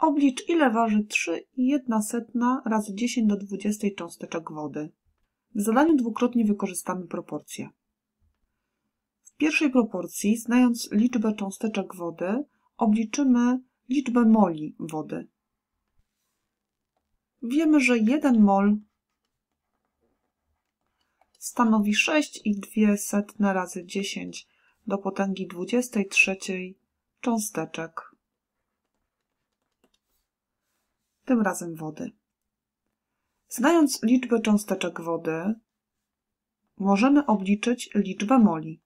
Oblicz, ile waży 3,1 razy 10 do 20 cząsteczek wody. W zadaniu dwukrotnie wykorzystamy proporcje. W pierwszej proporcji, znając liczbę cząsteczek wody, obliczymy liczbę moli wody. Wiemy, że 1 mol stanowi 6,2 razy 10 do potęgi 23 cząsteczek, tym razem wody. Znając liczbę cząsteczek wody, możemy obliczyć liczbę moli.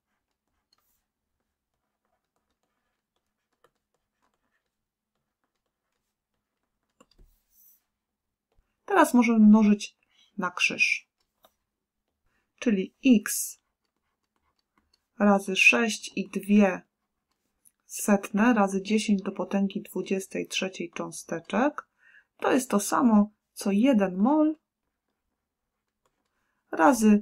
Teraz możemy mnożyć na krzyż, czyli x razy 6,2 razy 10 do potęgi 23 cząsteczek to jest to samo, co 1 mol razy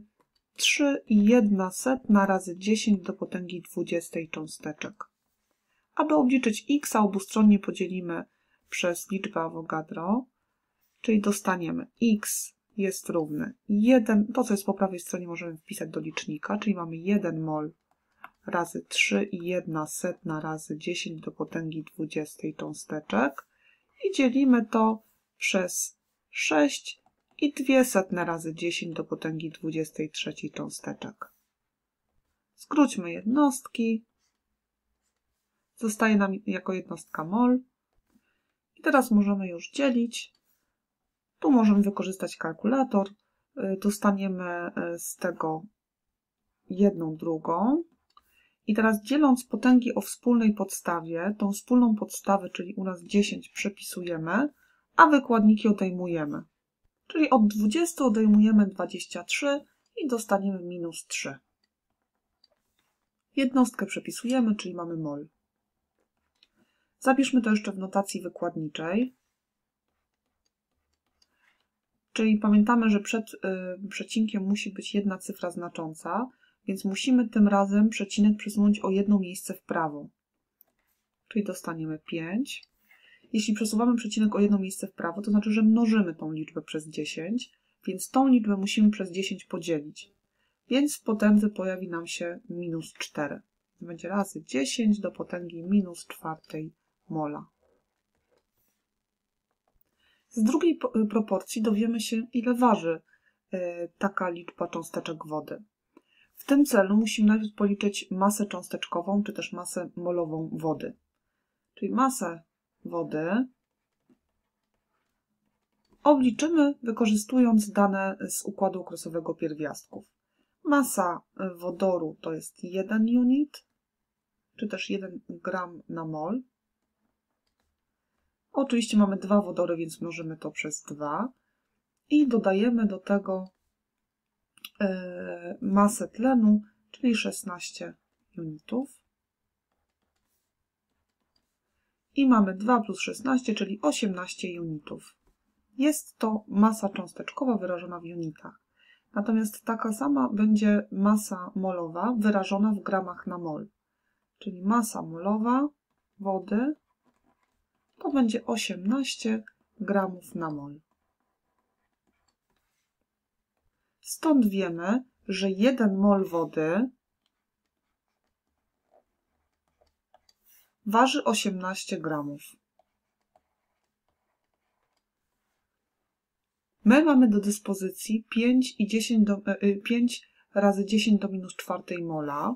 3,1 razy 10 do potęgi 20 cząsteczek. Aby obliczyć x, obustronnie podzielimy przez liczbę Avogadro, czyli dostaniemy x jest równy 1, to co jest po prawej stronie możemy wpisać do licznika, czyli mamy 1 mol razy 3,1 razy 10 do potęgi 20 cząsteczek i dzielimy to przez 6,2 razy 10 do potęgi 23 cząsteczek. Skróćmy jednostki. Zostaje nam jako jednostka mol. I teraz możemy już dzielić. Tu możemy wykorzystać kalkulator. Dostaniemy z tego 1/2. I teraz dzieląc potęgi o wspólnej podstawie, tą wspólną podstawę, czyli u nas 10, przepisujemy, a wykładniki odejmujemy. Czyli od 20 odejmujemy 23 i dostaniemy -3. Jednostkę przepisujemy, czyli mamy mol. Zapiszmy to jeszcze w notacji wykładniczej. Czyli pamiętamy, że przed przecinkiem musi być jedna cyfra znacząca, więc musimy tym razem przecinek przesunąć o jedno miejsce w prawo. Czyli dostaniemy 5. Jeśli przesuwamy przecinek o jedno miejsce w prawo, to znaczy, że mnożymy tą liczbę przez 10, więc tą liczbę musimy przez 10 podzielić. Więc w potędze pojawi nam się -4. Będzie razy 10 do potęgi -4 mola. Z drugiej proporcji dowiemy się, ile waży taka liczba cząsteczek wody. W tym celu musimy najpierw policzyć masę cząsteczkową, czy też masę molową wody. Czyli masę wody obliczymy wykorzystując dane z układu okresowego pierwiastków. Masa wodoru to jest 1 unit, czy też 1 gram na mol. Oczywiście mamy 2 wodory, więc mnożymy to przez 2 i dodajemy do tego masę tlenu, czyli 16 unitów. I mamy 2 plus 16, czyli 18 unitów. Jest to masa cząsteczkowa wyrażona w unitach. Natomiast taka sama będzie masa molowa wyrażona w gramach na mol. Czyli masa molowa wody to będzie 18 gramów na mol. Stąd wiemy, że 1 mol wody waży 18 gramów. My mamy do dyspozycji 5 razy 10 do -4 mola.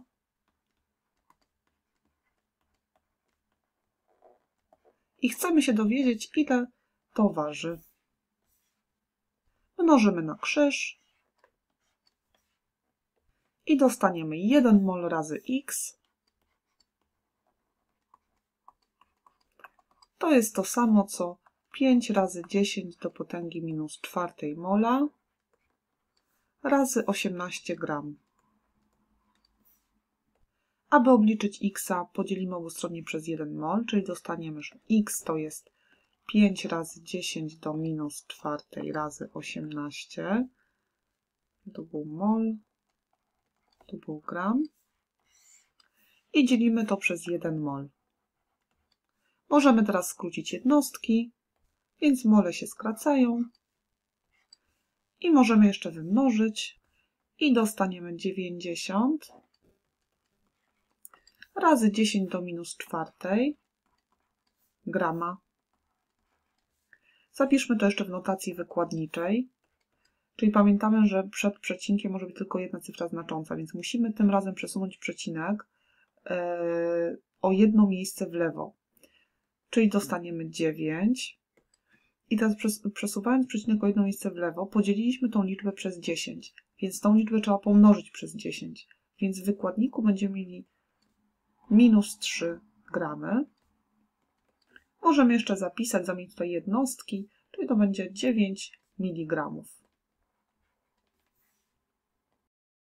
I chcemy się dowiedzieć, ile to waży. Mnożymy na krzyż i dostaniemy 1 mol razy x. To jest to samo, co 5 razy 10 do potęgi -4 mola razy 18 gram. Aby obliczyć x, podzielimy obustronnie przez 1 mol, czyli dostaniemy, że x to jest 5 razy 10 do -4 razy 18. To był mol, tu był gram. I dzielimy to przez 1 mol. Możemy teraz skrócić jednostki, więc mole się skracają i możemy jeszcze wymnożyć i dostaniemy 90 razy 10 do -4 grama. Zapiszmy to jeszcze w notacji wykładniczej, czyli pamiętamy, że przed przecinkiem może być tylko jedna cyfra znacząca, więc musimy tym razem przesunąć przecinek o jedno miejsce w lewo, czyli dostaniemy 9. I teraz przesuwając przecinek o jedno miejsce w lewo, podzieliliśmy tą liczbę przez 10, więc tą liczbę trzeba pomnożyć przez 10. Więc w wykładniku będziemy mieli -3 gramy. Możemy jeszcze zapisać, zamienić tutaj jednostki, czyli to będzie 9 mg.